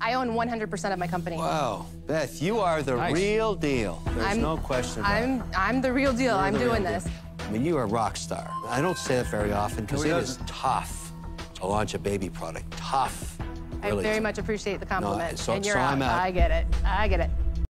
I own 100% of my company. Wow, Beth, you are the real deal. There's no question about it. I'm the real deal. I'm doing this. I mean, you are a rock star. I don't say that very often because it is tough to launch a baby product. Tough. Really I very much appreciate the compliment. No, so and you're I'm out. I get it. I get it.